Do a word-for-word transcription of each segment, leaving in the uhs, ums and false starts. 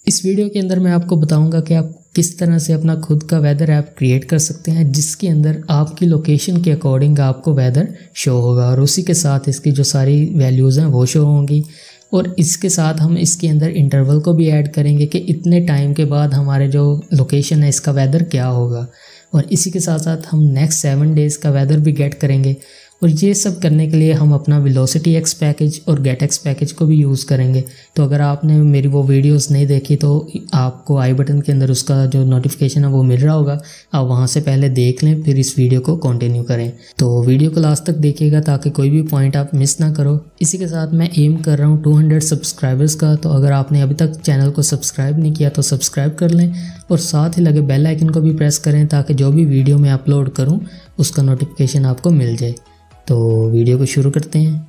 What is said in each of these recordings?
इस वीडियो के अंदर मैं आपको बताऊंगा कि आप किस तरह से अपना खुद का वेदर ऐप क्रिएट कर सकते हैं जिसके अंदर आपकी लोकेशन के अकॉर्डिंग आपको वेदर शो होगा और उसी के साथ इसकी जो सारी वैल्यूज़ हैं वो शो होंगी। और इसके साथ हम इसके अंदर इंटरवल को भी ऐड करेंगे कि इतने टाइम के बाद हमारे जो लोकेशन है इसका वेदर क्या होगा। और इसी के साथ साथ हम नेक्स्ट सेवन डेज़ का वेदर भी गेट करेंगे। और ये सब करने के लिए हम अपना वेलोसिटी एक्स पैकेज और गेट एक्स पैकेज को भी यूज़ करेंगे। तो अगर आपने मेरी वो वीडियोस नहीं देखी तो आपको आई बटन के अंदर उसका जो नोटिफिकेशन है वो मिल रहा होगा, आप वहाँ से पहले देख लें फिर इस वीडियो को कंटिन्यू करें। तो वीडियो को लास्ट तक देखिएगा ताकि कोई भी पॉइंट आप मिस ना करो। इसी के साथ मैं एम कर रहा हूँ टू हंड्रेड सब्सक्राइबर्स का, तो अगर आपने अभी तक चैनल को सब्सक्राइब नहीं किया तो सब्सक्राइब कर लें और साथ ही लगे बेल आइकन को भी प्रेस करें ताकि जो भी वीडियो मैं अपलोड करूँ उसका नोटिफिकेशन आपको मिल जाए। तो वीडियो को शुरू करते हैं।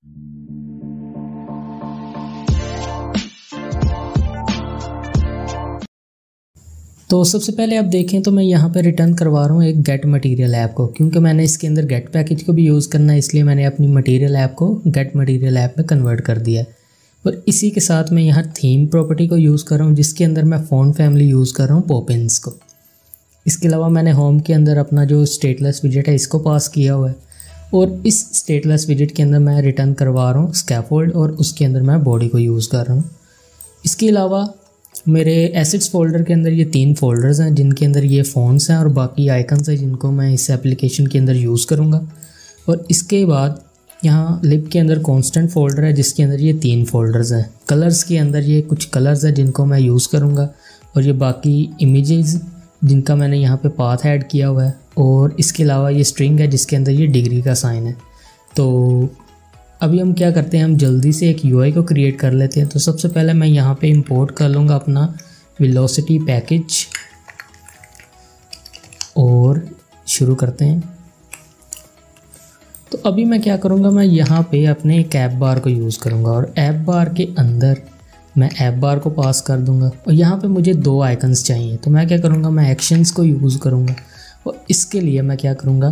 तो सबसे पहले आप देखें तो मैं यहाँ पे रिटर्न करवा रहा हूँ एक गेट मटेरियल ऐप को, क्योंकि मैंने इसके अंदर गेट पैकेज को भी यूज़ करना है इसलिए मैंने अपनी मटेरियल ऐप को गेट मटेरियल ऐप में कन्वर्ट कर दिया। और इसी के साथ मैं यहाँ थीम प्रॉपर्टी को यूज़ कर रहा हूँ जिसके अंदर मैं फ़ॉन्ट फैमिली यूज़ कर रहा हूँ पॉपिन्स को। इसके अलावा मैंने होम के अंदर अपना जो स्टेटलेस विजेट है इसको पास किया हुआ है और इस स्टेटलेस विजेट के अंदर मैं रिटर्न करवा रहा हूँ स्कैफोल्ड और उसके अंदर मैं बॉडी को यूज़ कर रहा हूँ। इसके अलावा मेरे एसेट्स फोल्डर के अंदर ये तीन फोल्डर्स हैं जिनके अंदर ये फ़ॉन्ट्स हैं और बाकी आइकन्स हैं जिनको मैं इस एप्लीकेशन के अंदर यूज़ करूँगा। और इसके बाद यहाँ लिप के अंदर कॉन्स्टेंट फोल्डर है जिसके अंदर ये तीन फोल्डर्स हैं। कलर्स के अंदर ये कुछ कलर्स हैं जिनको मैं यूज़ करूँगा और ये बाकी इमेजेस जिनका मैंने यहाँ पे पाथ ऐड किया हुआ है। और इसके अलावा ये स्ट्रिंग है जिसके अंदर ये डिग्री का साइन है। तो अभी हम क्या करते हैं, हम जल्दी से एक यूआई को क्रिएट कर लेते हैं। तो सबसे पहले मैं यहाँ पे इंपोर्ट कर लूँगा अपना वेलोसिटी पैकेज और शुरू करते हैं। तो अभी मैं क्या करूँगा, मैं यहाँ पे अपने एक ऐप बार को यूज़ करूँगा और ऐप बार के अंदर मैं ऐप बार को पास कर दूंगा और यहाँ पे मुझे दो आइकन्स चाहिए। तो मैं क्या करूँगा, मैं एक्शंस को यूज़ करूँगा और इसके लिए मैं क्या करूँगा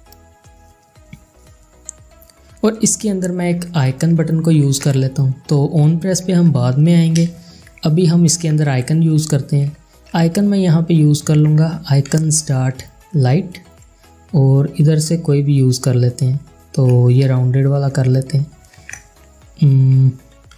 और इसके अंदर मैं एक आइकन बटन को यूज़ कर लेता हूँ। तो ऑन प्रेस पे हम बाद में आएंगे, अभी हम इसके अंदर आइकन यूज़ करते हैं। आइकन मैं यहाँ पे यूज़ कर लूँगा आइकन स्टार्ट लाइट और इधर से कोई भी यूज़ कर लेते हैं। तो ये राउंडेड वाला कर लेते हैं,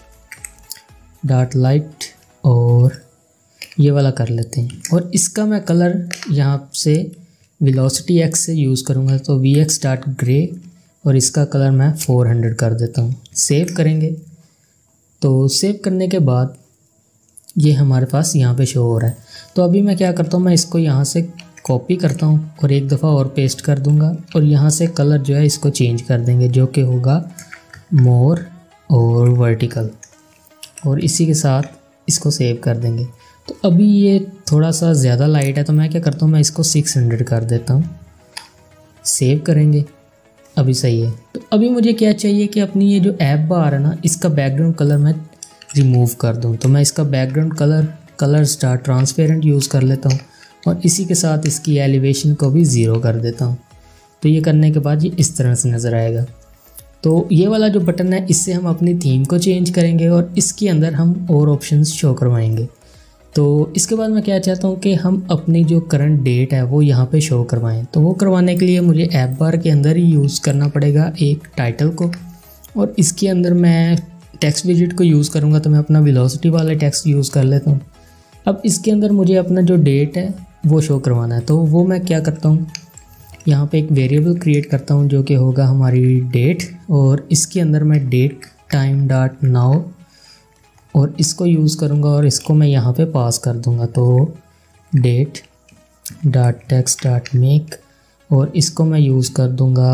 डार्क लाइट और ये वाला कर लेते हैं। और इसका मैं कलर यहाँ से वेलोसिटी एक्स से यूज़ करूँगा तो वी एक्स डार्क ग्रे और इसका कलर मैं फोर हंड्रेड कर देता हूँ। सेव करेंगे तो सेव करने के बाद ये हमारे पास यहाँ पे शो हो रहा है। तो अभी मैं क्या करता हूँ, मैं इसको यहाँ से कॉपी करता हूँ और एक दफ़ा और पेस्ट कर दूँगा और यहाँ से कलर जो है इसको चेंज कर देंगे जो कि होगा मोर और वर्टिकल और इसी के साथ इसको सेव कर देंगे। तो अभी ये थोड़ा सा ज़्यादा लाइट है तो मैं क्या करता हूँ, मैं इसको सिक्स हंड्रेड कर देता हूँ। सेव करेंगे, अभी सही है। तो अभी मुझे क्या चाहिए कि अपनी ये जो ऐप बार है ना इसका बैकग्राउंड कलर मैं रिमूव कर दूँ। तो मैं इसका background colour colour star transparent use कर लेता हूँ और इसी के साथ इसकी एलिवेशन को भी ज़ीरो कर देता हूँ। तो ये करने के बाद ये इस तरह से नज़र आएगा। तो ये वाला जो बटन है इससे हम अपनी थीम को चेंज करेंगे और इसके अंदर हम और ऑप्शंस शो करवाएंगे। तो इसके बाद मैं क्या चाहता हूँ कि हम अपनी जो करंट डेट है वो यहाँ पे शो करवाएं। तो वो करवाने के लिए मुझे ऐप बार के अंदर ही यूज़ करना पड़ेगा एक टाइटल को और इसके अंदर मैं टेक्स्ट विजेट को यूज़ करूँगा। तो मैं अपना वेलोसिटी वाला टेक्स्ट यूज़ कर लेता हूँ। अब इसके अंदर मुझे अपना जो डेट है वो शो करवाना है। तो वो मैं क्या करता हूँ, यहाँ पे एक वेरिएबल क्रिएट करता हूँ जो कि होगा हमारी डेट और इसके अंदर मैं डेट टाइम डॉट नाउ और इसको यूज़ करूँगा और इसको मैं यहाँ पे पास कर दूँगा। तो date dot text dot make और इसको मैं यूज़ कर दूँगा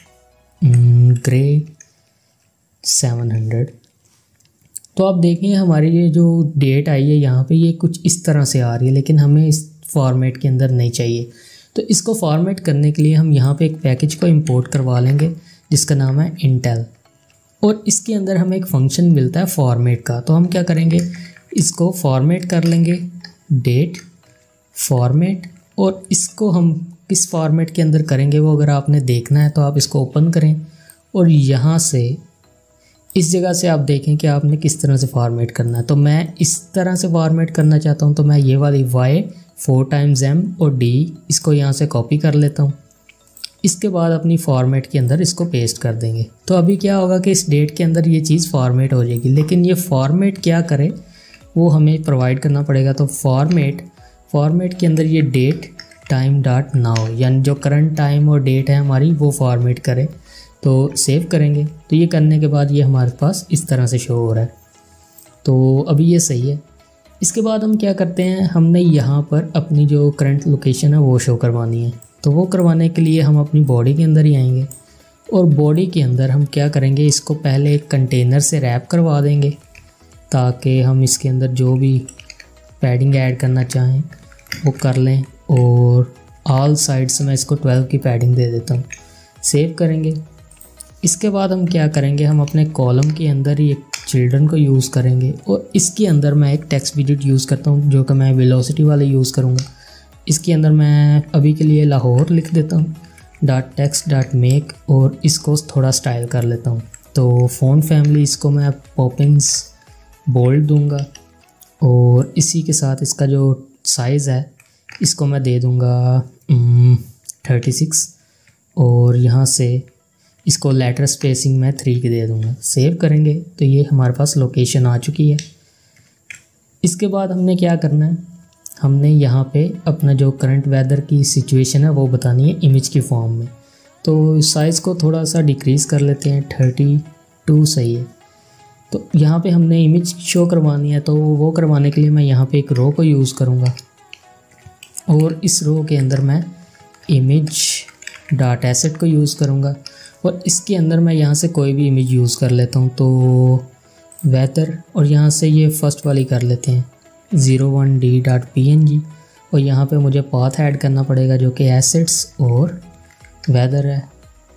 ग्रे सेवन हंड्रेड। तो आप देखें हमारी ये जो डेट आई है यहाँ पे ये कुछ इस तरह से आ रही है, लेकिन हमें इस फॉर्मेट के अंदर नहीं चाहिए। तो इसको फॉर्मेट करने के लिए हम यहाँ पे एक पैकेज को इंपोर्ट करवा लेंगे जिसका नाम है इंटेल और इसके अंदर हमें एक फंक्शन मिलता है फॉर्मेट का। तो हम क्या करेंगे, इसको फॉर्मेट कर लेंगे डेट फॉर्मेट और इसको हम किस फॉर्मेट के अंदर करेंगे वो अगर आपने देखना है तो आप इसको ओपन करें और यहाँ से इस जगह से आप देखें कि आपने किस तरह से फॉर्मेट करना है। तो मैं इस तरह से फॉर्मेट करना चाहता हूँ, तो मैं ये वाली वाई फोर टाइम्स एम और डी इसको यहाँ से कॉपी कर लेता हूँ। इसके बाद अपनी फॉर्मेट के अंदर इसको पेस्ट कर देंगे। तो अभी क्या होगा कि इस डेट के अंदर ये चीज़ फॉर्मेट हो जाएगी, लेकिन ये फॉर्मेट क्या करे वो हमें प्रोवाइड करना पड़ेगा। तो फॉर्मेट फॉर्मेट के अंदर ये डेट टाइम डॉट नाउ, यानी जो करंट टाइम और डेट है हमारी वो फॉर्मेट करे। तो सेव करेंगे, तो ये करने के बाद ये हमारे पास इस तरह से शो हो रहा है। तो अभी ये सही है। इसके बाद हम क्या करते हैं, हमने यहाँ पर अपनी जो करंट लोकेशन है वो शो करवानी है। तो वो करवाने के लिए हम अपनी बॉडी के अंदर ही आएंगे और बॉडी के अंदर हम क्या करेंगे, इसको पहले एक कंटेनर से रैप करवा देंगे ताकि हम इसके अंदर जो भी पैडिंग ऐड करना चाहें वो कर लें। और ऑल साइड्स में इसको ट्वेल्व की पैडिंग दे देता हूँ। सेव करेंगे। इसके बाद हम क्या करेंगे, हम अपने कॉलम के अंदर ही एक चिल्ड्रन को यूज़ करेंगे और इसके अंदर मैं एक टेक्स्ट विजेट यूज़ करता हूँ जो कि मैं वेलोसिटी वाले यूज़ करूँगा। इसके अंदर मैं अभी के लिए लाहौर लिख देता हूँ, डॉट टेक्स्ट डॉट मेक, और इसको थोड़ा स्टाइल कर लेता हूँ। तो फ़ॉन्ट फैमिली इसको मैं पॉपिंस बोल्ड दूँगा और इसी के साथ इसका जो साइज़ है इसको मैं दे दूँगा थर्टी सिक्स और यहाँ से इसको लेटर स्पेसिंग मैं थ्री की दे दूँगा। सेव करेंगे तो ये हमारे पास लोकेशन आ चुकी है। इसके बाद हमने क्या करना है, हमने यहाँ पे अपना जो करंट वेदर की सिचुएशन है वो बतानी है इमेज की फॉर्म में। तो साइज़ को थोड़ा सा डिक्रीज़ कर लेते हैं, थर्टी टू सही है। तो यहाँ पे हमने इमेज शो करवानी है, तो वो करवाने के लिए मैं यहाँ पे एक रो को यूज़ करूँगा और इस रो के अंदर मैं इमेज डॉट एसेट को यूज़ करूँगा और इसके अंदर मैं यहाँ से कोई भी इमेज यूज़ कर लेता हूँ। तो वेदर, और यहाँ से ये फर्स्ट वाली कर लेते हैं zero one D dot P N G, और यहाँ पे मुझे पाथ ऐड करना पड़ेगा जो कि एसेट्स और वेदर है।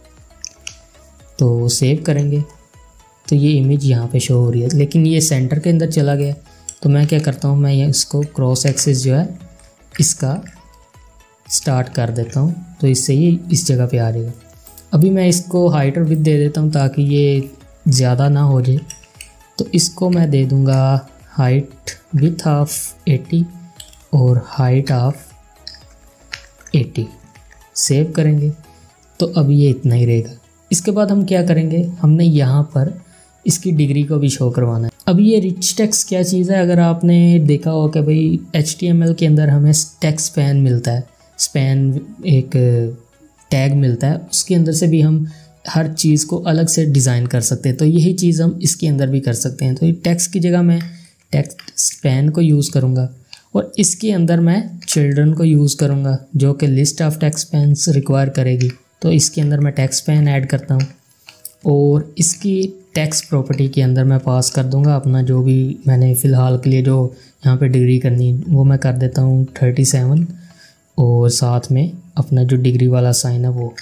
तो सेव करेंगे तो ये इमेज यहाँ पे शो हो रही है, लेकिन ये सेंटर के अंदर चला गया। तो मैं क्या करता हूँ, मैं ये इसको क्रॉस एक्सिस जो है इसका स्टार्ट कर देता हूँ, तो इससे ये इस जगह पे आ जाएगा। अभी मैं इसको हाइट और विड्थ दे देता हूँ ताकि ये ज़्यादा ना हो जाए। तो इसको मैं दे दूँगा हाइट विथ ऑफ एटी और हाइट ऑफ एटी। सेव करेंगे तो अब ये इतना ही रहेगा। इसके बाद हम क्या करेंगे, हमने यहाँ पर इसकी डिग्री को भी शो करवाना है। अब ये रिच टेक्स्ट क्या चीज़ है, अगर आपने देखा हो कि भाई एच टी एम एल के अंदर हमें टेक्स्ट स्पैन मिलता है, स्पैन एक टैग मिलता है, उसके अंदर से भी हम हर चीज़ को अलग से डिज़ाइन कर सकते हैं। तो यही चीज़ हम इसके अंदर भी कर सकते हैं। तो ये टेक्स्ट की जगह मैं टेक्स्ट स्पैन को यूज़ करूँगा और इसके अंदर मैं चिल्ड्रन को यूज़ करूँगा जो कि list of text spans require करेगी। तो इसके अंदर मैं टेक्स्ट स्पैन ऐड करता हूँ और इसकी टेक्स्ट प्रॉपर्टी के अंदर मैं पास कर दूँगा अपना जो भी मैंने फ़िलहाल के लिए जो यहाँ पे डिग्री करनी वो मैं कर देता हूँ थर्टी सेवन, और साथ में अपना जो डिग्री वाला साइन है वो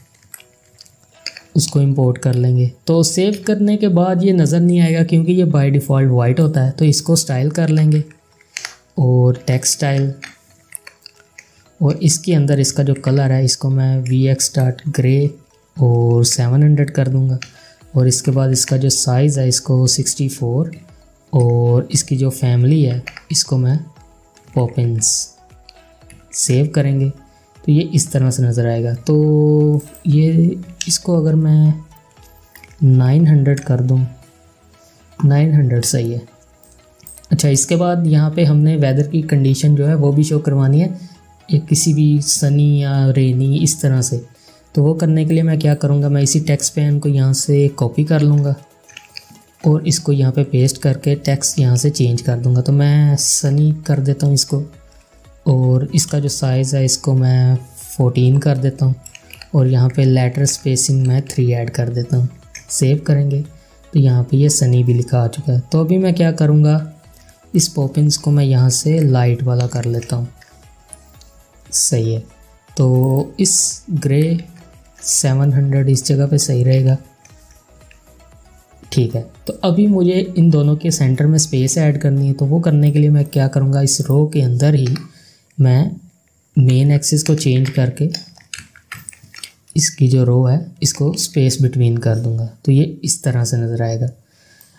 उसको इंपोर्ट कर लेंगे। तो सेव करने के बाद ये नज़र नहीं आएगा क्योंकि ये बाय डिफ़ॉल्ट वाइट होता है। तो इसको स्टाइल कर लेंगे और टेक्स्ट स्टाइल, और इसके अंदर इसका जो कलर है इसको मैं वी एक्स डॉट ग्रे और सेवन हंड्रेड कर दूंगा। और इसके बाद इसका जो साइज़ है इसको सिक्सटी फोर, और इसकी जो फैमिली है इसको मैं पॉपिंस। सेव करेंगे तो ये इस तरह से नज़र आएगा। तो ये इसको अगर मैं नाइन हंड्रेड कर दूं, नाइन हंड्रेड सही है। अच्छा, इसके बाद यहाँ पे हमने वेदर की कंडीशन जो है वो भी शो करवानी है, ये किसी भी सनी या रेनी इस तरह से। तो वो करने के लिए मैं क्या करूँगा, मैं इसी टेक्स्ट पेन को यहाँ से कॉपी कर लूँगा और इसको यहाँ पे पेस्ट करके टेक्स्ट यहाँ से चेंज कर दूँगा। तो मैं सनी कर देता हूँ इसको, और इसका जो साइज़ है इसको मैं फोर्टीन कर देता हूँ और यहाँ पे लेटर स्पेसिंग मैं थ्री ऐड कर देता हूँ। सेव करेंगे तो यहाँ पे ये सनी भी लिखा आ चुका है। तो अभी मैं क्या करूँगा, इस पॉपिंस को मैं यहाँ से लाइट वाला कर लेता हूँ। सही है। तो इस ग्रे सेवन हंड्रेड इस जगह पे सही रहेगा। ठीक है। तो अभी मुझे इन दोनों के सेंटर में स्पेस ऐड करनी है। तो वो करने के लिए मैं क्या करूँगा, इस रो के अंदर ही मैं मेन एक्सिस को चेंज करके इसकी जो रो है इसको स्पेस बिटवीन कर दूंगा। तो ये इस तरह से नज़र आएगा।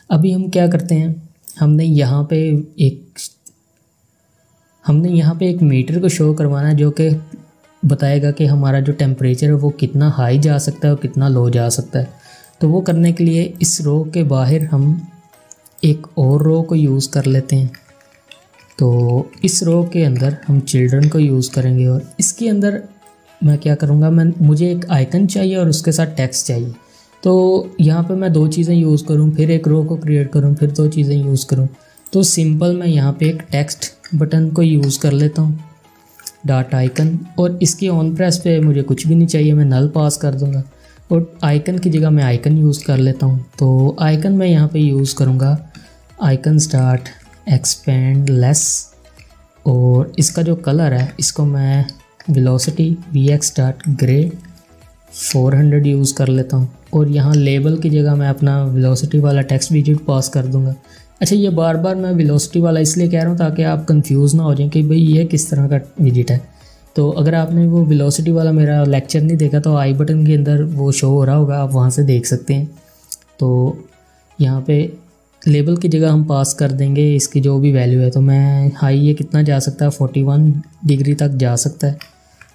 अभी हम क्या करते हैं, हमने यहाँ पे एक हमने यहाँ पे एक मीटर को शो करवाना है जो कि बताएगा कि हमारा जो टेम्परेचर है वो कितना हाई जा सकता है और कितना लो जा सकता है। तो वो करने के लिए इस रो के बाहर हम एक और रो को यूज़ कर लेते हैं। तो इस रो के अंदर हम चिल्ड्रन को यूज़ करेंगे और इसके अंदर मैं क्या करूँगा, मैं मुझे एक आइकन चाहिए और उसके साथ टेक्स्ट चाहिए। तो यहाँ पे मैं दो चीज़ें यूज़ करूँ, फिर एक रो को क्रिएट करूँ, फिर दो चीज़ें यूज़ करूँ। तो सिंपल मैं यहाँ पे एक टेक्स्ट बटन को यूज़ कर लेता हूँ, डॉट आइकन, और इसकी ऑन प्रेस पे मुझे कुछ भी नहीं चाहिए, मैं नल पास कर दूँगा और आइकन की जगह मैं आइकन यूज़ कर लेता हूँ। तो आइकन मैं यहाँ पे यूज़ करूँगा आइकन स्टार्ट एक्सपेंड लेस, और इसका जो कलर है इसको मैं velocity V X dot grey four hundred use कर लेता हूँ और यहाँ लेबल की जगह मैं अपना वेलोसिटी वाला टेक्स्ट विजिट पास कर दूँगा। अच्छा, ये बार बार मैं वेलोसिटी वाला इसलिए कह रहा हूँ ताकि आप कंफ्यूज ना हो जाएं कि भाई ये किस तरह का विजिट है। तो अगर आपने वो वेलोसिटी वाला मेरा लेक्चर नहीं देखा तो आई बटन के अंदर वो शो हो रहा होगा, आप वहाँ से देख सकते हैं। तो यहाँ पे लेबल की जगह हम पास कर देंगे इसकी जो भी वैल्यू है। तो मैं हाई ये कितना जा सकता है, फोर्टी वन डिग्री तक जा सकता है।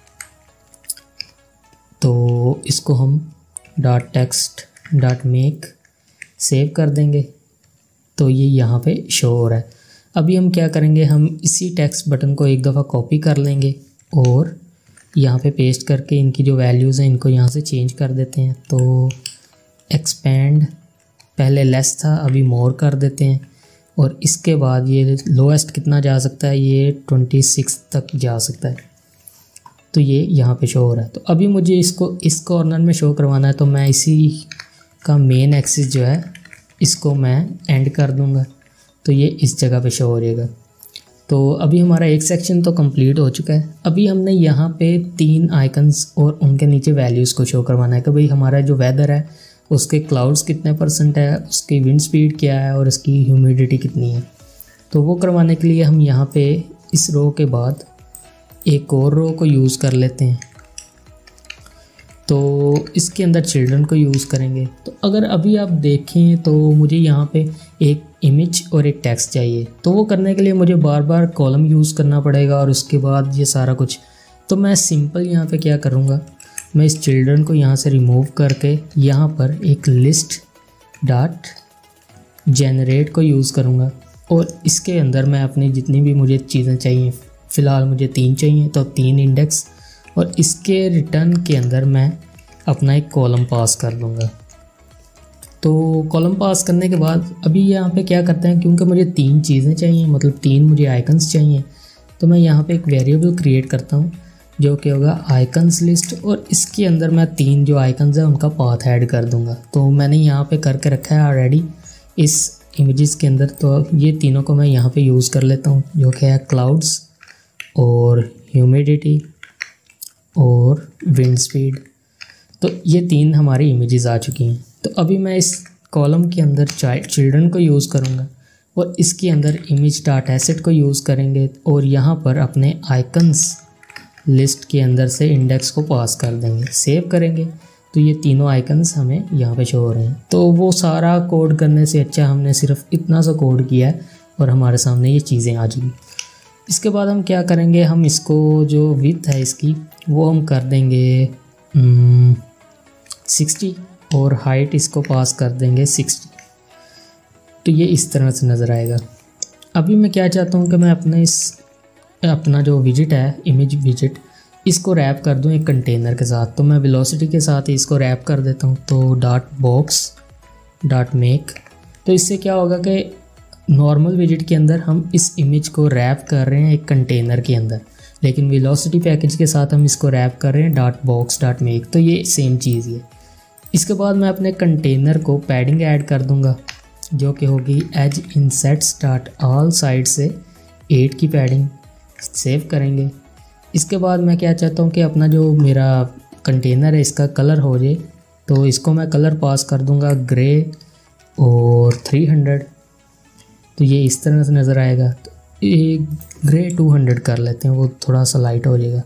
तो इसको हम dot text dot make save कर देंगे। तो ये यहाँ पे शो हो रहा है। अभी हम क्या करेंगे, हम इसी टेक्स्ट बटन को एक दफ़ा कॉपी कर लेंगे और यहाँ पे पेस्ट करके इनकी जो वैल्यूज़ हैं इनको यहाँ से चेंज कर देते हैं। तो एक्सपेंड पहले लेस था, अभी मोर कर देते हैं और इसके बाद ये लोएस्ट कितना जा सकता है, ये ट्वेंटी सिक्स तक जा सकता है। तो ये यहाँ पे शो हो रहा है। तो अभी मुझे इसको इस कॉर्नर में शो करवाना है, तो मैं इसी का मेन एक्सिस जो है इसको मैं एंड कर दूंगा, तो ये इस जगह पे शो हो जाएगा। तो अभी हमारा एक सेक्शन तो कंप्लीट हो चुका है। अभी हमने यहाँ पे तीन आइकन्स और उनके नीचे वैल्यूज़ को शो करवाना है कि भाई हमारा जो वेदर है उसके क्लाउड्स कितने परसेंट है, उसकी विंड स्पीड क्या है और उसकी ह्यूमिडिटी कितनी है। तो वो करवाने के लिए हम यहाँ पे इस रो के बाद एक और रो को यूज़ कर लेते हैं। तो इसके अंदर चिल्ड्रन को यूज़ करेंगे। तो अगर अभी आप देखें तो मुझे यहाँ पे एक इमेज और एक टेक्स्ट चाहिए, तो वो करने के लिए मुझे बार बार कॉलम यूज़ करना पड़ेगा और उसके बाद ये सारा कुछ। तो मैं सिंपल यहाँ पे क्या करूँगा, मैं इस चिल्ड्रन को यहाँ से रिमूव करके यहाँ पर एक लिस्ट डॉट जनरेट को यूज़ करूँगा और इसके अंदर मैं अपनी जितनी भी मुझे चीज़ें चाहिए, फ़िलहाल मुझे तीन चाहिए तो तीन इंडेक्स, और इसके रिटर्न के अंदर मैं अपना एक कॉलम पास कर दूंगा। तो कॉलम पास करने के बाद अभी यहाँ पे क्या करते हैं, क्योंकि मुझे तीन चीज़ें चाहिए, मतलब तीन मुझे आइकन्स चाहिए, तो मैं यहाँ पे एक वेरिएबल क्रिएट करता हूँ जो कि होगा आइकन्स लिस्ट, और इसके अंदर मैं तीन जो आइकन्स हैं उनका पाथ ऐड कर दूँगा। तो मैंने यहाँ पे करके रखा है ऑलरेडी इस इमेजेस के अंदर। तो ये तीनों को मैं यहाँ पे यूज़ कर लेता हूँ, जो कि है क्लाउड्स और ह्यूमिडिटी और विंड स्पीड। तो ये तीन हमारी इमेजेस आ चुकी हैं। तो अभी मैं इस कॉलम के अंदर चिल्ड्रन को यूज़ करूँगा और इसके अंदर इमेज डॉट एसेट को यूज़ करेंगे और यहाँ पर अपने आइकन्स लिस्ट के अंदर से इंडेक्स को पास कर देंगे, सेव करेंगे। तो ये तीनों आइकन्स हमें यहाँ पे शो हो रहे हैं। तो वो सारा कोड करने से अच्छा हमने सिर्फ इतना सा कोड किया है और हमारे सामने ये चीज़ें आ जाएंगी। इसके बाद हम क्या करेंगे, हम इसको जो विड्थ है इसकी वो हम कर देंगे सिक्सटी और हाइट इसको पास कर देंगे सिक्सटी। तो ये इस तरह से नज़र आएगा। अभी मैं क्या चाहता हूँ कि मैं अपने इस अपना जो विजिट है, इमेज विजिट, इसको रैप कर दूँ एक कंटेनर के साथ। तो मैं वेलोसिटी के साथ ही इसको रैप कर देता हूँ। तो डॉट बॉक्स डॉट मेक, तो इससे क्या होगा कि नॉर्मल विजिट के अंदर हम इस इमेज को रैप कर रहे हैं एक कंटेनर के अंदर, लेकिन वेलोसिटी पैकेज के साथ हम इसको रैप कर रहे हैं डॉट बॉक्स डॉट मेक। तो ये सेम चीज़ है। इसके बाद मैं अपने कंटेनर को पैडिंग ऐड कर दूंगा जो कि होगी edge insets dot all side से एट की पैडिंग, सेव करेंगे। इसके बाद मैं क्या चाहता हूँ कि अपना जो मेरा कंटेनर है इसका कलर हो जाए, तो इसको मैं कलर पास कर दूंगा ग्रे और थ्री हंड्रेड। तो ये इस तरह से नज़र आएगा। तो ये ग्रे टू हंड्रेड कर लेते हैं, वो थोड़ा सा लाइट हो जाएगा।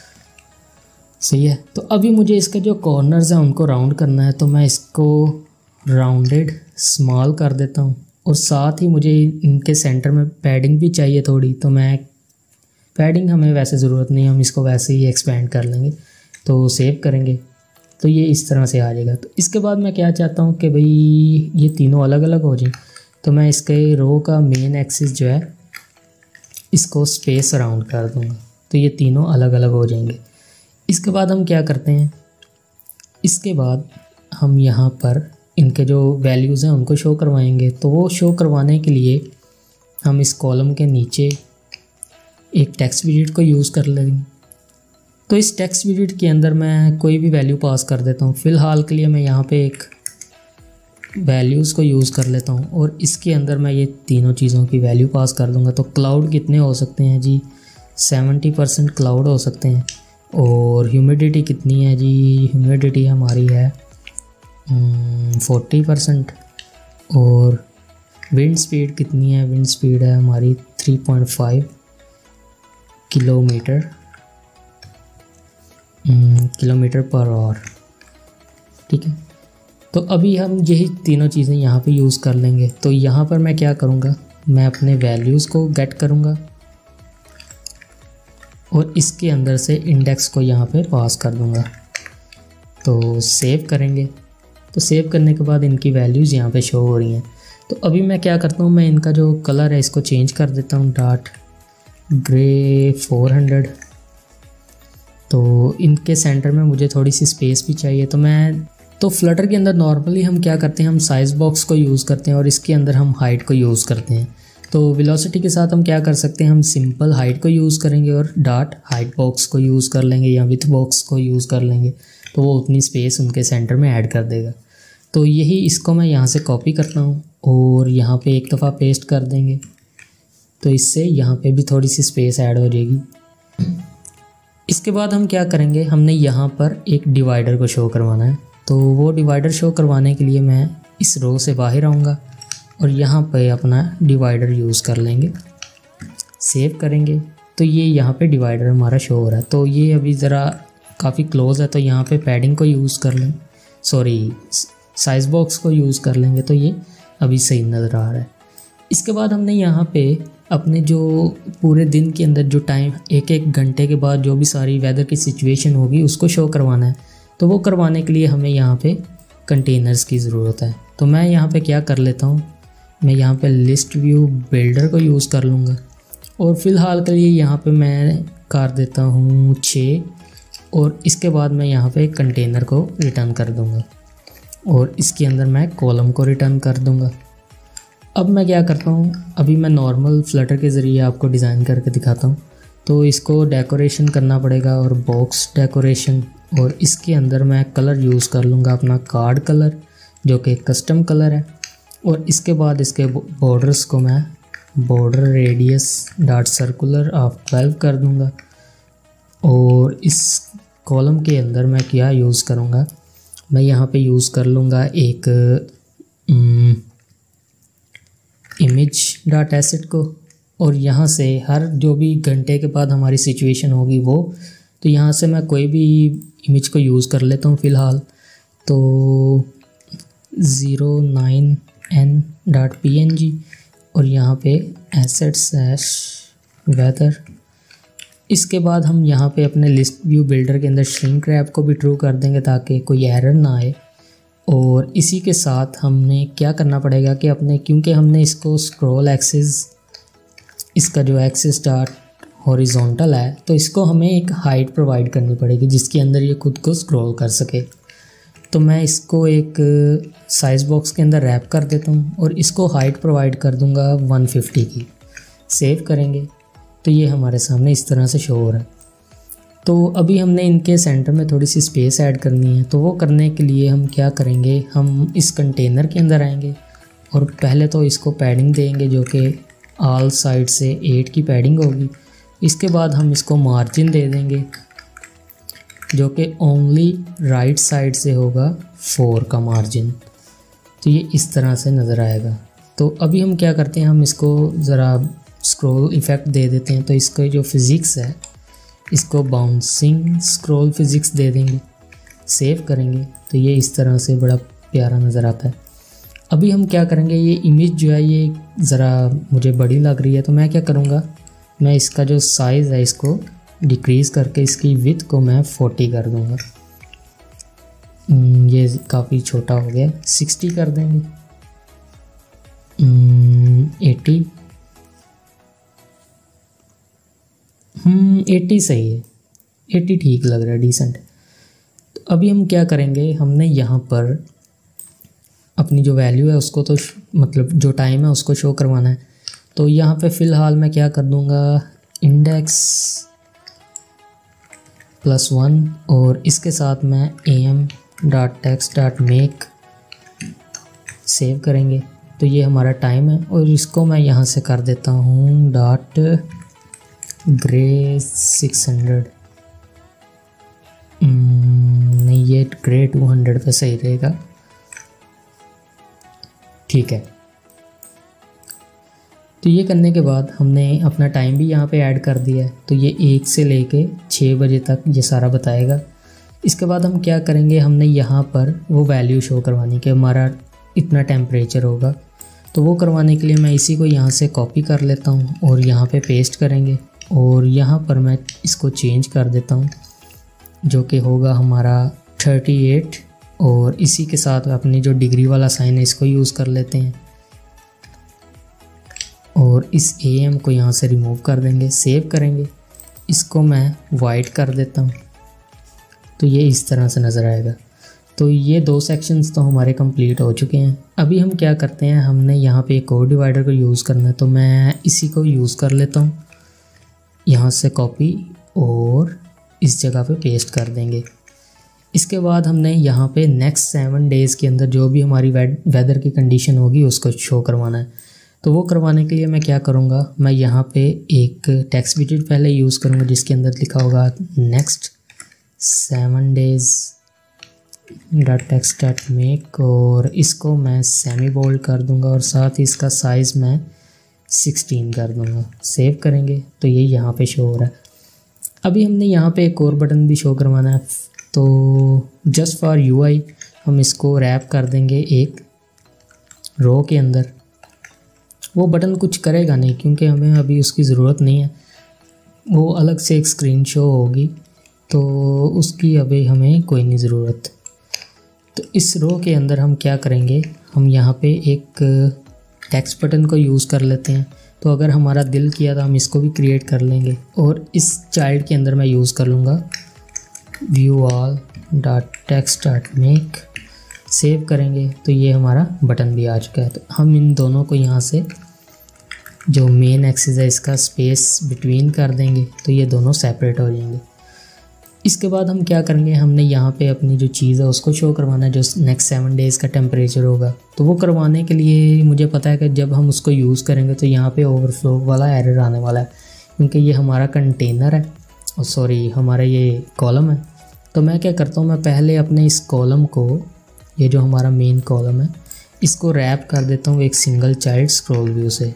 सही है। तो अभी मुझे इसके जो कॉर्नर्स हैं उनको राउंड करना है, तो मैं इसको राउंडेड स्मॉल कर देता हूँ और साथ ही मुझे इनके सेंटर में पैडिंग भी चाहिए थोड़ी, तो मैं पैडिंग हमें वैसे ज़रूरत नहीं, हम इसको वैसे ही एक्सपेंड कर लेंगे। तो सेव करेंगे तो ये इस तरह से आ जाएगा। तो इसके बाद मैं क्या चाहता हूँ कि भाई ये तीनों अलग अलग हो जाएं, तो मैं इसके रो का मेन एक्सिस जो है इसको स्पेस अराउंड कर दूँगा, तो ये तीनों अलग अलग हो जाएंगे। इसके बाद हम क्या करते हैं, इसके बाद हम यहाँ पर इनके जो वैल्यूज़ हैं उनको शो करवाएंगे। तो वो शो करवाने के लिए हम इस कॉलम के नीचे एक टेक्स्ट विजेट को यूज़ कर लेंगे। तो इस टेक्स्ट विजेट के अंदर मैं कोई भी वैल्यू पास कर देता हूँ। फ़िलहाल के लिए मैं यहाँ पे एक वैल्यूज़ को यूज़ कर लेता हूँ और इसके अंदर मैं ये तीनों चीज़ों की वैल्यू पास कर दूँगा। तो क्लाउड कितने हो सकते हैं जी, सेवेंटी परसेंट क्लाउड हो सकते हैं। और ह्यूमिडिटी कितनी है जी, ह्यूमिडिटी हमारी है फोर्टी परसेंट। और विंड स्पीड कितनी है, विंड स्पीड है हमारी three point five kilometre kilometre per hour. ठीक है, तो अभी हम यही तीनों चीज़ें यहाँ पे यूज़ कर लेंगे। तो यहाँ पर मैं क्या करूँगा, मैं अपने वैल्यूज़ को गेट करूँगा और इसके अंदर से इंडेक्स को यहाँ पे पास कर दूँगा। तो सेव करेंगे, तो सेव करने के बाद इनकी वैल्यूज़ यहाँ पे शो हो रही हैं। तो अभी मैं क्या करता हूँ, मैं इनका जो कलर है इसको चेंज कर देता हूँ, डार्क ग्रे फोर हंड्रेड। तो इनके सेंटर में मुझे थोड़ी सी स्पेस भी चाहिए। तो मैं तो फ्लटर के अंदर नॉर्मली हम क्या करते हैं, हम साइज़ बॉक्स को यूज़ करते हैं और इसके अंदर हम हाइट को यूज़ करते हैं। तो वेलोसिटी के साथ हम क्या कर सकते हैं, हम सिंपल हाइट को यूज़ करेंगे और डॉट हाइट बॉक्स को यूज़ कर लेंगे या विथ बॉक्स को यूज़ कर लेंगे, तो वो उतनी स्पेस उनके सेंटर में ऐड कर देगा। तो यही इसको मैं यहाँ से कॉपी करता हूँ और यहाँ पे एक दफ़ा पेस्ट कर देंगे, तो इससे यहाँ पे भी थोड़ी सी स्पेस ऐड हो जाएगी। इसके बाद हम क्या करेंगे, हमने यहाँ पर एक डिवाइडर को शो करवाना है। तो वो डिवाइडर शो करवाने के लिए मैं इस रो से बाहर आऊँगा और यहाँ पे अपना डिवाइडर यूज़ कर लेंगे, सेव करेंगे। तो ये यहाँ पे डिवाइडर हमारा शो हो रहा है। तो ये अभी ज़रा काफ़ी क्लोज है, तो यहाँ पे पैडिंग को यूज़ कर लें, सॉरी साइज़ बॉक्स को यूज़ कर लेंगे, तो ये अभी सही नज़र आ रहा है। इसके बाद हमने यहाँ पे अपने जो पूरे दिन के अंदर जो टाइम एक एक घंटे के बाद जो भी सारी वेदर की सिचुएशन होगी उसको शो करवाना है। तो वो करवाने के लिए हमें यहाँ पे कंटेनर्स की ज़रूरत है। तो मैं यहाँ पे क्या कर लेता हूँ, मैं यहाँ पे लिस्ट व्यू बिल्डर को यूज़ कर लूँगा और फ़िलहाल के लिए यहाँ पे मैं कर देता हूँ छः और इसके बाद मैं यहाँ पे कंटेनर को रिटर्न कर दूँगा और इसके अंदर मैं कॉलम को रिटर्न कर दूँगा। अब मैं क्या करता हूँ, अभी मैं नॉर्मल फ्लटर के ज़रिए आपको डिज़ाइन करके दिखाता हूँ। तो इसको डेकोरेशन करना पड़ेगा और बॉक्स डेकोरेशन, और इसके अंदर मैं कलर यूज़ कर लूँगा अपना कार्ड कलर जो कि कस्टम कलर है। और इसके बाद इसके बॉर्डर्स को मैं border radius dot circular of twelve कर दूँगा। और इस कॉलम के अंदर मैं क्या यूज़ करूँगा, मैं यहाँ पे यूज़ कर लूँगा एक इमेज डॉट एसेट को, और यहाँ से हर जो भी घंटे के बाद हमारी सिचुएशन होगी वो, तो यहाँ से मैं कोई भी इमेज को यूज़ कर लेता हूँ फ़िलहाल। तो zero nine N dot P N G और यहाँ पे एसेट स्लैश वेदर। इसके बाद हम यहाँ पे अपने लिस्ट व्यू बिल्डर के अंदर श्रिंक रैप को भी ट्रू कर देंगे ताकि कोई एरर ना आए। और इसी के साथ हमने क्या करना पड़ेगा कि अपने, क्योंकि हमने इसको स्क्रॉल एक्सिस, इसका जो एक्सिस डॉट हॉरिजॉन्टल है, तो इसको हमें एक हाइट प्रोवाइड करनी पड़ेगी जिसके अंदर ये खुद को स्क्रॉल कर सके। तो मैं इसको एक साइज़ बॉक्स के अंदर रैप कर देता हूँ और इसको हाइट प्रोवाइड कर दूँगा वन फिफ्टी की। सेव करेंगे तो ये हमारे सामने इस तरह से शो हो रहा है। तो अभी हमने इनके सेंटर में थोड़ी सी स्पेस ऐड करनी है। तो वो करने के लिए हम क्या करेंगे, हम इस कंटेनर के अंदर आएंगे और पहले तो इसको पैडिंग देंगे जो कि ऑल साइड से एट की पैडिंग होगी। इसके बाद हम इसको मार्जिन दे देंगे जो कि ओनली राइट साइड से होगा फोर का मार्जिन। तो ये इस तरह से नज़र आएगा। तो अभी हम क्या करते हैं, हम इसको ज़रा स्क्रॉल इफ़ेक्ट दे देते हैं। तो इसका जो फिज़िक्स है इसको बाउंसिंग स्क्रॉल फिज़िक्स दे देंगे, सेव करेंगे तो ये इस तरह से बड़ा प्यारा नज़र आता है। अभी हम क्या करेंगे, ये इमेज जो है ये ज़रा मुझे बड़ी लग रही है, तो मैं क्या करूँगा, मैं इसका जो साइज़ है इसको डिक्रीज़ करके इसकी विड्थ को मैं फोर्टी कर दूँगा। ये काफ़ी छोटा हो गया, सिक्सटी कर देंगे, एटी, हम्म एटी सही है, एटी ठीक लग रहा है, डिसेंट। तो अभी हम क्या करेंगे, हमने यहाँ पर अपनी जो वैल्यू है उसको तो मतलब जो टाइम है उसको शो करवाना है। तो यहाँ पे फ़िलहाल मैं क्या कर दूँगा, इंडेक्स प्लस वन, और इसके साथ मैं A M dot text dot make save करेंगे। तो ये हमारा टाइम है, और इसको मैं यहाँ से कर देता हूँ डॉट ग्रे सिक्स हंड्रेड, नहीं ये ग्रे टू हंड्रेड पे सही रहेगा, ठीक है। तो ये करने के बाद हमने अपना टाइम भी यहाँ पे ऐड कर दिया है, तो ये एक से लेके छः बजे तक ये सारा बताएगा। इसके बाद हम क्या करेंगे, हमने यहाँ पर वो वैल्यू शो करवानी कि हमारा इतना टेम्परेचर होगा। तो वो करवाने के लिए मैं इसी को यहाँ से कॉपी कर लेता हूँ और यहाँ पे पेस्ट करेंगे, और यहाँ पर मैं इसको चेंज कर देता हूँ जो कि होगा हमारा थर्टी एट, और इसी के साथ अपनी जो डिग्री वाला साइन है इसको यूज़ कर लेते हैं, और इस ए एम को यहाँ से रिमूव कर देंगे, सेव करेंगे। इसको मैं वाइट कर देता हूँ, तो ये इस तरह से नज़र आएगा। तो ये दो सेक्शंस तो हमारे कंप्लीट हो चुके हैं। अभी हम क्या करते हैं, हमने यहाँ पे एक और डिवाइडर को यूज़ करना है, तो मैं इसी को यूज़ कर लेता हूँ, यहाँ से कॉपी और इस जगह पे पेस्ट कर देंगे। इसके बाद हमने यहाँ पे नेक्स्ट सेवन डेज़ के अंदर जो भी हमारी वेदर की कंडीशन होगी उसको शो करवाना है। तो वो करवाने के लिए मैं क्या करूँगा, मैं यहाँ पे एक टेक्स्ट विजेट पहले यूज़ करूँगा जिसके अंदर लिखा होगा next seven days dot text dot make, और इसको मैं सेमी बोल्ड कर दूँगा और साथ ही इसका साइज़ मैं सिक्सटीन कर दूँगा। सेव करेंगे तो ये यहाँ पे शो हो रहा है। अभी हमने यहाँ पे एक और बटन भी शो करवाना है, तो जस्ट फॉर यूआई हम इसको रैप कर देंगे एक रो के अंदर। वो बटन कुछ करेगा नहीं क्योंकि हमें अभी उसकी ज़रूरत नहीं है, वो अलग से एक स्क्रीन शो होगी, तो उसकी अभी हमें कोई नहीं ज़रूरत। तो इस रो के अंदर हम क्या करेंगे, हम यहाँ पे एक टेक्स्ट बटन को यूज़ कर लेते हैं। तो अगर हमारा दिल किया तो हम इसको भी क्रिएट कर लेंगे, और इस चाइल्ड के अंदर मैं यूज़ कर लूँगा view all dot text dot make, save करेंगे तो ये हमारा बटन भी आ चुका है। तो हम इन दोनों को यहाँ से जो मेन एक्सिस है इसका स्पेस बिटवीन कर देंगे, तो ये दोनों सेपरेट हो जाएंगे। इसके बाद हम क्या करेंगे, हमने यहाँ पे अपनी जो चीज़ है उसको शो करवाना है, जो नेक्स्ट सेवन डेज़ का टेम्परेचर होगा। तो वो करवाने के लिए मुझे पता है कि जब हम उसको यूज़ करेंगे तो यहाँ पे ओवरफ्लो वाला एरर आने वाला है, क्योंकि ये हमारा कंटेनर है और सॉरी हमारा ये कॉलम है। तो मैं क्या करता हूँ, मैं पहले अपने इस कॉलम को, ये जो हमारा मेन कॉलम है, इसको रैप कर देता हूँ एक सिंगल चाइल्ड स्क्रॉल व्यू से।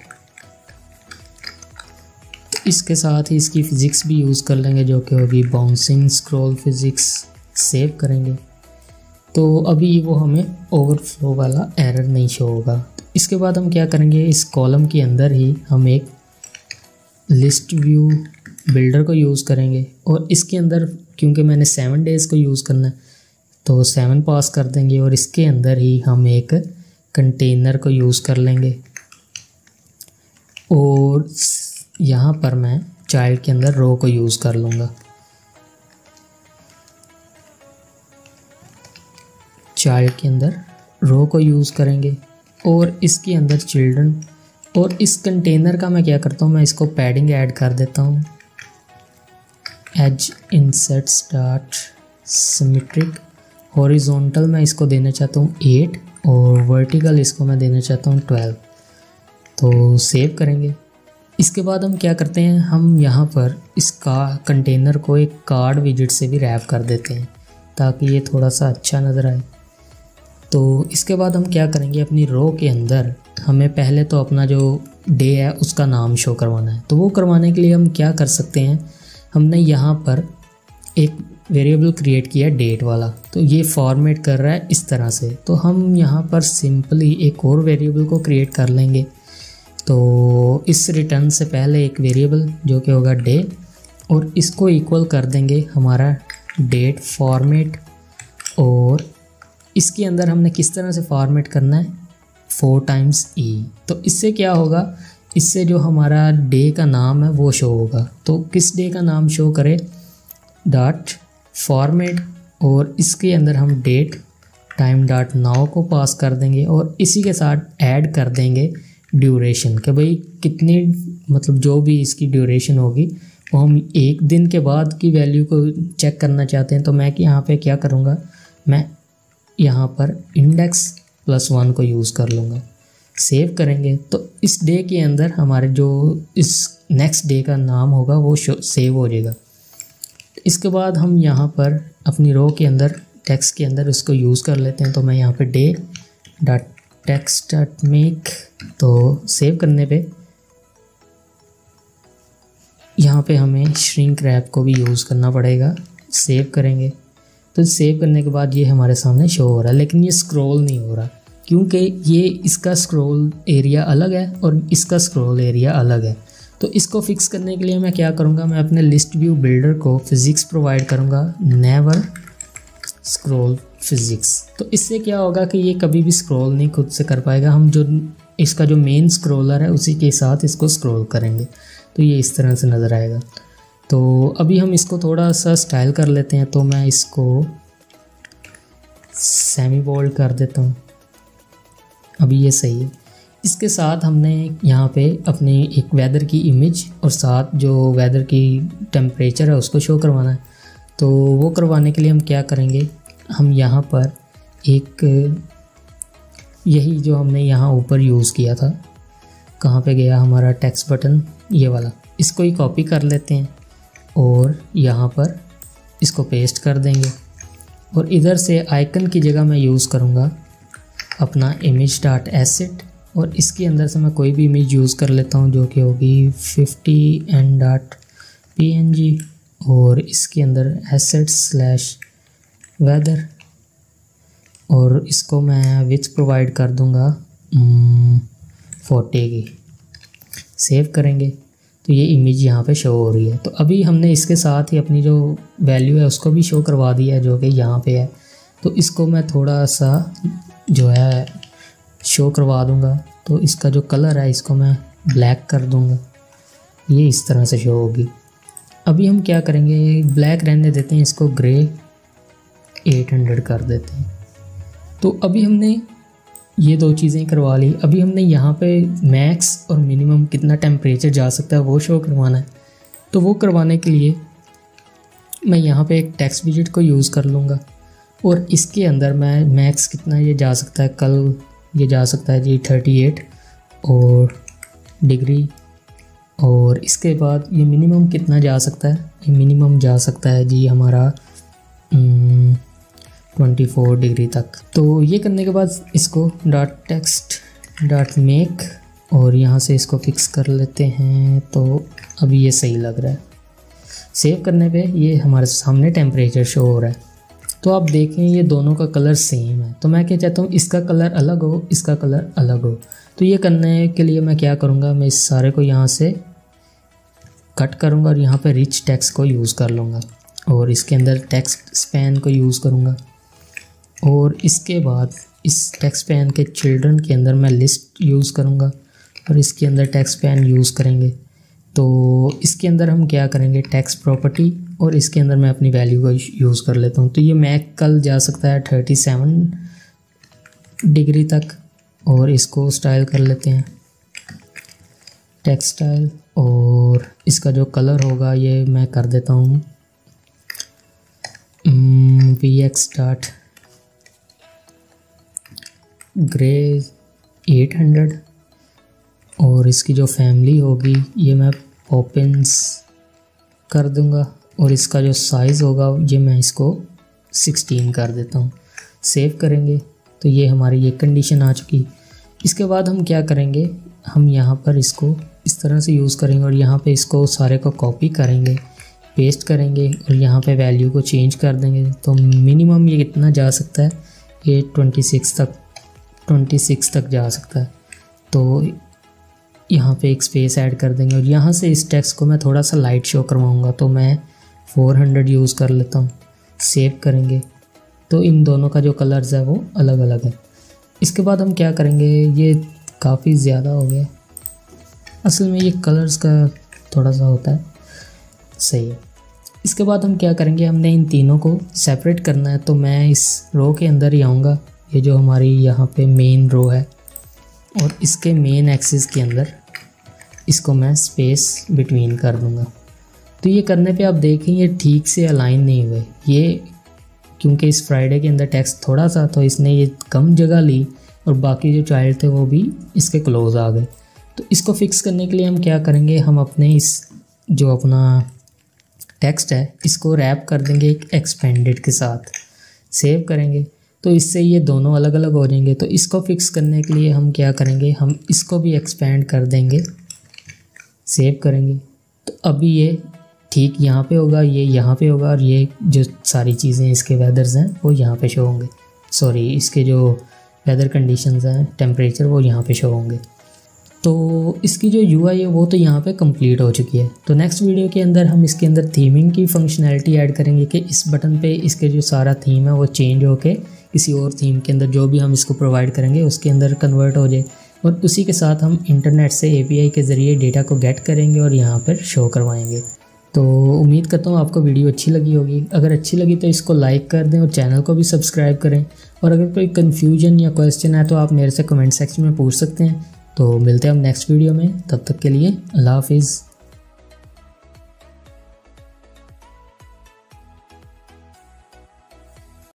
इसके साथ ही इसकी फ़िज़िक्स भी यूज़ कर लेंगे जो कि होगी बाउंसिंग स्क्रॉल फिज़िक्स। सेव करेंगे तो अभी वो हमें ओवरफ्लो वाला एरर नहीं शो होगा। तो इसके बाद हम क्या करेंगे, इस कॉलम के अंदर ही हम एक लिस्ट व्यू बिल्डर को यूज़ करेंगे, और इसके अंदर क्योंकि मैंने सेवन डेज़ को यूज़ करना है तो सेवन पास कर देंगे, और इसके अंदर ही हम एक कंटेनर को यूज़ कर लेंगे, और यहाँ पर मैं चाइल्ड के अंदर रो को यूज़ कर लूँगा। चाइल्ड के अंदर रो को यूज़ करेंगे और इसके अंदर चिल्ड्रन, और इस कंटेनर का मैं क्या करता हूँ, मैं इसको पैडिंग ऐड कर देता हूँ, edge insert start symmetric. Horizontal मैं इसको देना चाहता हूँ एट, और वर्टिकल इसको मैं देना चाहता हूँ ट्वेल्व। तो सेव करेंगे। इसके बाद हम क्या करते हैं, हम यहाँ पर इसका कंटेनर को एक कार्ड विजेट से भी रैप कर देते हैं ताकि ये थोड़ा सा अच्छा नज़र आए। तो इसके बाद हम क्या करेंगे, अपनी रो के अंदर हमें पहले तो अपना जो डे है उसका नाम शो करवाना है। तो वो करवाने के लिए हम क्या कर सकते हैं, हमने यहाँ पर एक वेरिएबल क्रिएट किया डेट वाला, तो ये फॉर्मेट कर रहा है इस तरह से। तो हम यहाँ पर सिंपली एक और वेरिएबल को क्रिएट कर लेंगे। तो इस रिटर्न से पहले एक वेरिएबल जो कि होगा डे, और इसको इक्वल कर देंगे हमारा डेट फॉर्मेट। और इसके अंदर हमने किस तरह से फॉर्मेट करना है, फोर टाइम्स ई। तो इससे क्या होगा, इससे जो हमारा डे का नाम है वो शो होगा। तो किस डे का नाम शो करे, डॉट फॉर्मेट, और इसके अंदर हम डेट टाइम डॉट नाउ को पास कर देंगे, और इसी के साथ ऐड कर देंगे ड्यूरेशन, कि भाई कितनी मतलब जो भी इसकी ड्यूरेशन होगी वो हम एक दिन के बाद की वैल्यू को चेक करना चाहते हैं। तो मैं कि यहाँ पे क्या करूँगा, मैं यहाँ पर इंडेक्स प्लस वन को यूज़ कर लूँगा। सेव करेंगे तो इस डे के अंदर हमारे जो इस नेक्स्ट डे का नाम होगा वो सेव हो जाएगा। इसके बाद हम यहाँ पर अपनी रो के अंदर टेक्स्ट के अंदर इसको यूज़ कर लेते हैं। तो मैं यहाँ पे day dot text dot make, तो सेव करने पे यहाँ पे हमें श्रिंक रैप को भी यूज़ करना पड़ेगा। सेव करेंगे तो सेव करने के बाद ये हमारे सामने शो हो रहा है, लेकिन ये स्क्रॉल नहीं हो रहा क्योंकि ये इसका स्क्रॉल एरिया अलग है और इसका स्क्रॉल एरिया अलग है। तो इसको फिक्स करने के लिए मैं क्या करूँगा, मैं अपने लिस्ट व्यू बिल्डर को फिज़िक्स प्रोवाइड करूँगा, नेवर स्क्रॉल फिज़िक्स। तो इससे क्या होगा कि ये कभी भी स्क्रॉल नहीं खुद से कर पाएगा, हम जो इसका जो मेन स्क्रॉलर है उसी के साथ इसको स्क्रॉल करेंगे। तो ये इस तरह से नज़र आएगा। तो अभी हम इसको थोड़ा सा स्टाइल कर लेते हैं। तो मैं इसको सेमी बोल्ड कर देता हूँ, अभी ये सही है। इसके साथ हमने यहाँ पे अपने एक वेदर की इमेज और साथ जो वेदर की टेम्परेचर है उसको शो करवाना है। तो वो करवाने के लिए हम क्या करेंगे, हम यहाँ पर एक यही जो हमने यहाँ ऊपर यूज़ किया था, कहाँ पे गया हमारा टेक्स्ट बटन, ये वाला, इसको ही कॉपी कर लेते हैं और यहाँ पर इसको पेस्ट कर देंगे। और इधर से आइकन की जगह मैं यूज़ करूँगा अपना इमेज डॉट एसेट, और इसके अंदर से मैं कोई भी इमेज यूज़ कर लेता हूँ जो कि होगी fifty N dot P N G, और इसके अंदर एसेट स्लैश वेदर, और इसको मैं विथ प्रोवाइड कर दूँगा फोर्टी की। सेव करेंगे तो ये इमेज यहाँ पे शो हो रही है। तो अभी हमने इसके साथ ही अपनी जो वैल्यू है उसको भी शो करवा दिया है जो कि यहाँ पे है। तो इसको मैं थोड़ा सा जो है शो करवा दूँगा। तो इसका जो कलर है इसको मैं ब्लैक कर दूँगा, ये इस तरह से शो होगी। अभी हम क्या करेंगे, ब्लैक रहने देते हैं, इसको ग्रे एट हंड्रेड कर देते हैं। तो अभी हमने ये दो चीज़ें करवा ली। अभी हमने यहाँ पे मैक्स और मिनिमम कितना टेम्परेचर जा सकता है वो शो करवाना है। तो वो करवाने के लिए मैं यहाँ पे एक टेक्स्ट विजेट को यूज़ कर लूँगा, और इसके अंदर मैं मैक्स कितना ये जा सकता है, कल ये जा सकता है जी थर्टी एट और डिग्री, और इसके बाद ये मिनिमम कितना जा सकता है, ये मिनिमम जा सकता है जी हमारा ट्वेंटी फोर डिग्री तक। तो ये करने के बाद इसको डॉट टेक्स्ट डॉट मेक, और यहाँ से इसको फिक्स कर लेते हैं। तो अभी ये सही लग रहा है। सेव करने पे ये हमारे सामने टेम्परेचर शो हो रहा है। तो आप देखें ये दोनों का कलर सेम है। तो मैं क्या चाहता हूँ, इसका कलर अलग हो, इसका कलर अलग हो। तो ये करने के लिए मैं क्या करूँगा, मैं इस सारे को यहाँ से कट करूँगा और यहाँ पे रिच टेक्स्ट को यूज़ कर लूँगा, और इसके अंदर टेक्स्ट स्पैन को यूज़ करूँगा। और इसके बाद इस टेक्स्ट पैन के चिल्ड्रन के अंदर मैं लिस्ट यूज़ करूँगा, और इसके अंदर टेक्स्ट पैन यूज़ करेंगे। तो इसके अंदर हम क्या करेंगे, टेक्स्ट प्रॉपर्टी, और इसके अंदर मैं अपनी वैल्यू को यूज़ कर लेता हूँ। तो ये मैक कल जा सकता है थर्टी सेवन डिग्री तक, और इसको स्टाइल कर लेते हैं टेक्स्ट स्टाइल, और इसका जो कलर होगा ये मैं कर देता हूँ V X dot grey eight hundred, और इसकी जो फैमिली होगी ये मैं पॉपिंस कर दूंगा, और इसका जो साइज़ होगा ये मैं इसको सिक्सटीन कर देता हूँ। सेव करेंगे तो ये हमारी ये कंडीशन आ चुकी। इसके बाद हम क्या करेंगे, हम यहाँ पर इसको इस तरह से यूज़ करेंगे, और यहाँ पे इसको सारे को कॉपी करेंगे पेस्ट करेंगे और यहाँ पे वैल्यू को चेंज कर देंगे। तो मिनिमम ये कितना जा सकता है, ये ट्वेंटी सिक्स तक ट्वेंटी सिक्स तक जा सकता है। तो यहाँ पे एक स्पेस ऐड कर देंगे और यहाँ से इस टेक्स्ट को मैं थोड़ा सा लाइट शो करवाऊँगा, तो मैं फोर हंड्रेड यूज़ कर लेता हूँ। सेव करेंगे तो इन दोनों का जो कलर्स है वो अलग अलग है। इसके बाद हम क्या करेंगे, ये काफ़ी ज़्यादा हो गया, असल में ये कलर्स का थोड़ा सा होता है, सही है। इसके बाद हम क्या करेंगे, हमने इन तीनों को सेपरेट करना है। तो मैं इस रो के अंदर ही आऊँगा, ये जो हमारी यहाँ पे मेन रो है, और इसके मेन एक्सिस के अंदर इसको मैं स्पेस बिटवीन कर दूँगा। तो ये करने पे आप देखें ये ठीक से अलाइन नहीं हुए, ये क्योंकि इस फ्राइडे के अंदर टेक्स्ट थोड़ा सा, तो इसने ये कम जगह ली और बाकी जो चाइल्ड थे वो भी इसके क्लोज आ गए। तो इसको फिक्स करने के लिए हम क्या करेंगे, हम अपने इस जो अपना टेक्स्ट है इसको रैप कर देंगे एक एक्सपेंडेड के साथ, सेव करेंगे तो इससे ये दोनों अलग अलग हो जाएंगे। तो इसको फिक्स करने के लिए हम क्या करेंगे, हम इसको भी एक्सपेंड कर देंगे, सेव करेंगे तो अभी ये ठीक यहाँ पे होगा, ये यहाँ पे होगा, और ये जो सारी चीज़ें इसके वेदर्स हैं वो यहाँ पे शो होंगे, सॉरी इसके जो वेदर कंडीशंस हैं, टेम्परेचर, वो यहाँ पे शो होंगे। तो इसकी जो यूआई है वो तो यहाँ पे कंप्लीट हो चुकी है। तो नेक्स्ट वीडियो के अंदर हम इसके अंदर थीमिंग की फंक्शनैलिटी ऐड करेंगे कि इस बटन पे इसके जो सारा थीम है वो चेंज होके किसी और थीम के अंदर जो भी हम इसको प्रोवाइड करेंगे उसके अंदर कन्वर्ट हो जाए, और उसी के साथ हम इंटरनेट से एपीआई के ज़रिए डेटा को गेट करेंगे और यहाँ पर शो करवाएंगे। तो उम्मीद करता हूँ आपको वीडियो अच्छी लगी होगी। अगर अच्छी लगी तो इसको लाइक कर दें और चैनल को भी सब्सक्राइब करें, और अगर कोई कन्फ्यूजन या क्वेश्चन है तो आप मेरे से कमेंट सेक्शन में पूछ सकते हैं। तो मिलते हैं हम नेक्स्ट वीडियो में, तब तक के लिए अल्लाह हाफिज़।